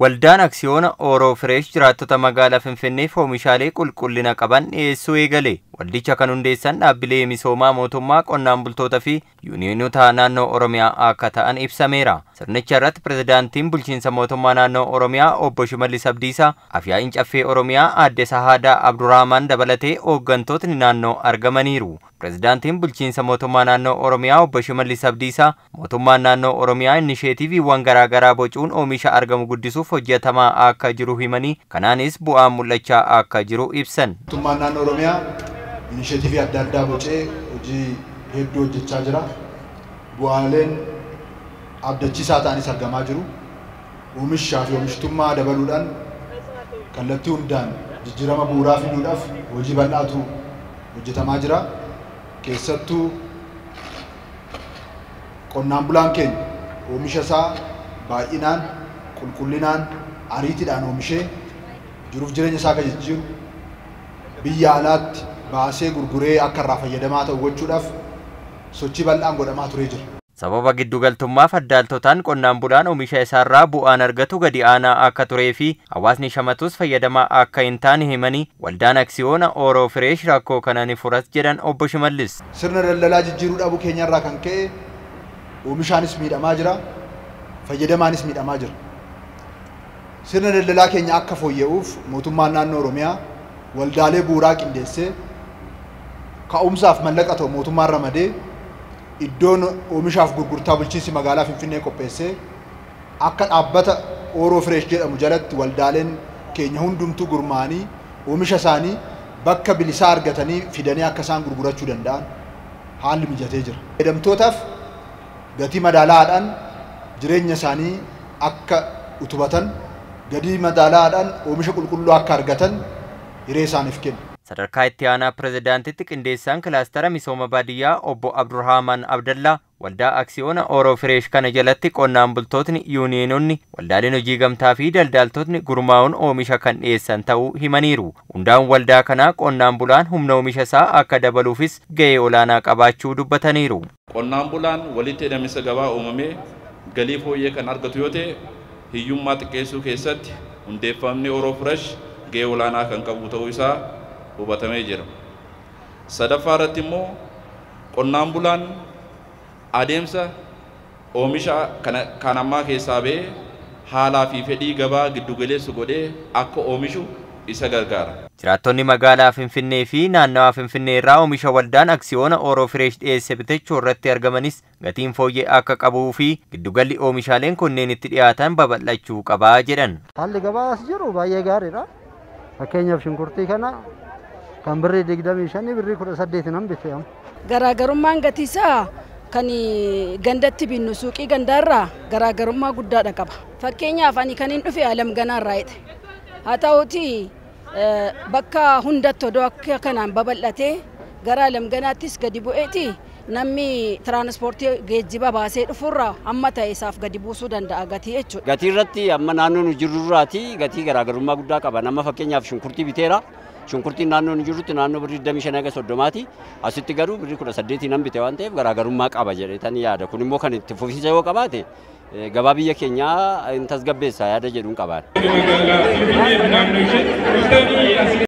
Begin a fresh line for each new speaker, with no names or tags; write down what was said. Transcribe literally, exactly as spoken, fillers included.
Waldaan Aksiyoona ORO-FREESH jiraattoota magaalaa finfinneef omishaalee qulqullina qaban dhi'eessuu eegale. Waldicha kan hundeessan dhaabbilee misoomaa mootummaa qonnaan bultoota fi yuuniyoonota naannoo Oromiyaa akka ta'an ibsameera. Sirnicha irratti pirezidaantiin bulchiinsa mootummaa naannoo Oromiyaa obbo Shimallis Abdiisaa, Afyaa'iin Caffee Oromiyaa Aadde Sahaadaa Abdurrahmaan dabalatee hooggantootni naannoo argamaniiru. Pirezidaantiin bulchiinsa mootummaa naannoo Oromiyaa obbo Shimallis Abdiisaa, mootummaan naannoo Oromiyaa inisheetiiviiwwan garaa garaa bocuun oomisha argamu guddisuuf hojjetamaa akka jiru himanii, kanaanis bu'aan mul'achaa akka jiru ibsan.
Mootummaan naannoo Oromiyaa inisheetiivii adda addaa bocee hojii hedduu hojjechaa jira. Bu'aaleen abdachiisaa ta'anis argamaa jiru. Oomishaa fi oomishtummaa dabaluudhaan kallattii hundaan jijjiirama bu'uuraa fiduudhaaf hojii bal'aatu hojjetamaa jira. Keessattuu qonnaan bulaan keenya oomisha isaa baay'inaan, qulqullinaan, ariitiidhaan oomishee jiruuf jireenya isaa kan jijjiiru biyya alaatti baasee gurguree akka irraa fayyadamaa ta'u gochuudhaaf sochii bal'aan godhamaa turee jira.
Sababa giddugaltummaa faddaaltotaan qonnaan bulaan oomisha isaarraa bu'aan argatu gadi aanaa akka turee fi hawaasni shamatus fayyadamaa akka hin taane himanii, Waldaan Aksiyoona ORO-FREESH rakkoo kana ni furas jedhan obbo Shimallis.
Sirna daldalaa jijjiiruu dhabuu keenyarraa kan ka'e oomishaanis miidhamaa jira, fayyadamaanis miidhamaa jira. Sirna daldalaa keenya akka fooyya'uuf mootummaan naannoo Oromiyaa waldaalee bu'uuraa qindeessee ka'umsaaf mallaqa ta'u mootummaan ramadee iddoon oomishaaf gurgurtaa bulchiinsi magaalaa Finfinnee qopheessee akka dhaabbata ORO-FREESH jedhamu jalatti waldaaleen keenya hundumtuu gurmaa'anii oomisha isaanii bakka bilisaa argatanii fidanii akka isaan gurgurachuu danda'an haalli mijatee jira. Fayyadamtootaaf gatii madaalaadhaan jireenya isaanii akka utubatan, gatii madaalaadhaan oomisha qulqulluu akka argatan hiree isaaniif kenna.
Sadarkaa itti aanaa pirezidaantitti qindeessaan kilaastara misooma baadiyyaa obbo Abdurrahmaan Abdallaa, Waldaa Aksiyoona ORO-FREESH kana jalatti qonnaan bultootni, yuuniyoononni, waldaaleen hojii gamtaa fi daldaltootni gurmaa'uun oomisha kan dhiyeessan ta'uu himaniiru. Hundaan waldaa kanaa qonnaan bulaan humna oomisha isaa akka dabaluufis gahee olaanaa qabaachuu dubbataniiru.
Qonnaan bulaan walitti hidhamisa gabaa uumamee galii fooyyee kan argatu yoo ta'e, hiyyummaa xiqqeessuu keessatti hundeeffamni ORO-FREESH gahee olaanaa kan qabu ta'uu isaa hubatamee jira. Sadaffaa irratti immoo qonnaan bulaan adeemsa oomisha kan ammaa keessaa ba'ee haalaa fi fedhii gabaa giddugaleessu godhee akka oomishu isa gargaara.
Jiraattonni magaalaa Finfinnee fi naannawaa Finfinnee irraa oomisha Waldaan Aksiyoona ORO-FREESH dhiyeesse bitachuu irratti argamanis gatiin fooyyee akka qabuu fi giddugalli oomishaaleen kunneen itti dhiyaatan babal'achuu qabaa jedhan.
Haalli gabaas jiru baay'ee gaariidha. Fakkeenyaaf shunkurtii kana kan birrii digdamii shanii birrii kudha saddeeti nan bitee'amu.
Garaagarummaan gatii isaa kan gandatti binnu suuqii gandaarraa garaagarummaa guddaadha qaba. Fakkeenyaaf ani kan hin dhufe alam ganaarraa jedhe. Haa ta'uutii bakka hundatti odoo akka kanaan babal'atee gara alam ganaattis gadi bu'eeti namni tiraanspoortii geejjiba baasee dhufurraa amma ta'e isaaf gadi buusuu danda'a gatii jechuudha.
Gatii irratti amma naannoo nu jirurraati gatii garaagarummaa guddaa qaba. Nama fakkeenyaaf shunkurtii biteera. Shunkurtiin naannoo nu jirrutti naannoo birrii digdamii shan haga soddomaati. Asitti garuu birrii kudha saddeetii nan bite waan ta'eef garaagarummaa qaba jedheetanii yaada. Kun immoo kan itti fufiinsa yoo qabaate gabaa biyya keenyaa hin tasgabbeessa yaada jedhuun qabaadha.